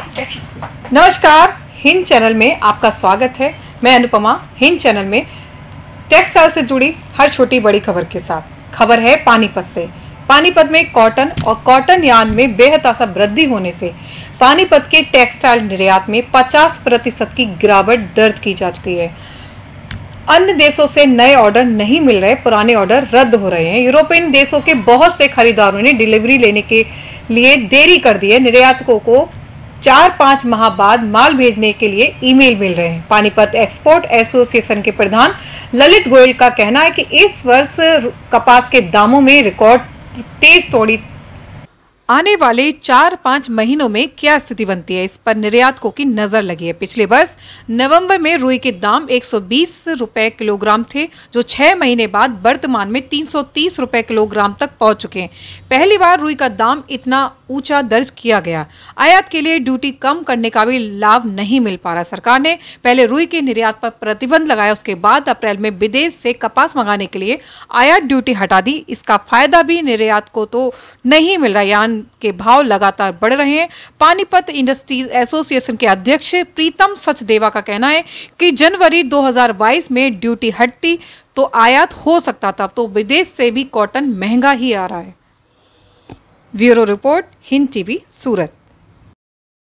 नमस्कार, हिंद चैनल में आपका स्वागत है। मैं अनुपमा, हिंद चैनल में टेक्सटाइल से जुड़ी हर छोटी बड़ी खबर के साथ। खबर है पानीपत से। पानीपत में कॉटन और कॉटन यार्न में बेहतासा वृद्धि होने से पानीपत के टेक्सटाइल निर्यात में 50% की गिरावट दर्ज की जा चुकी है। अन्य देशों से नए ऑर्डर नहीं मिल रहे, पुराने ऑर्डर रद्द हो रहे हैं। यूरोपियन देशों के बहुत से खरीदारों ने डिलीवरी लेने के लिए देरी कर दी है। निर्यातकों को 4-5 माह बाद माल भेजने के लिए ईमेल मिल रहे हैं। पानीपत एक्सपोर्ट एसोसिएशन के प्रधान ललित गोयल का कहना है कि इस वर्ष कपास के दामों में रिकॉर्ड तेज तोड़ी आने वाले 4-5 महीनों में क्या स्थिति बनती है, इस पर निर्यातकों की नजर लगी है। पिछले वर्ष नवंबर में रुई के दाम 120 रुपए किलोग्राम थे, जो 6 महीने बाद वर्तमान में 330 रुपए किलोग्राम तक पहुंच चुके हैं। पहली बार रुई का दाम इतना ऊंचा दर्ज किया गया। आयात के लिए ड्यूटी कम करने का भी लाभ नहीं मिल पा रहा। सरकार ने पहले रुई के निर्यात पर प्रतिबंध लगाया, उसके बाद अप्रैल में विदेश से कपास मंगाने के लिए आयात ड्यूटी हटा दी। इसका फायदा भी निर्यात को तो नहीं मिल रहा। यार्न के भाव लगातार बढ़ रहे हैं। पानीपत इंडस्ट्रीज एसोसिएशन के अध्यक्ष प्रीतम सचदेवा का कहना है कि जनवरी 2022 में ड्यूटी हटती तो आयात हो सकता था, तो विदेश से भी कॉटन महंगा ही आ रहा है। ब्यूरो रिपोर्ट, हिंद टीवी, सूरत।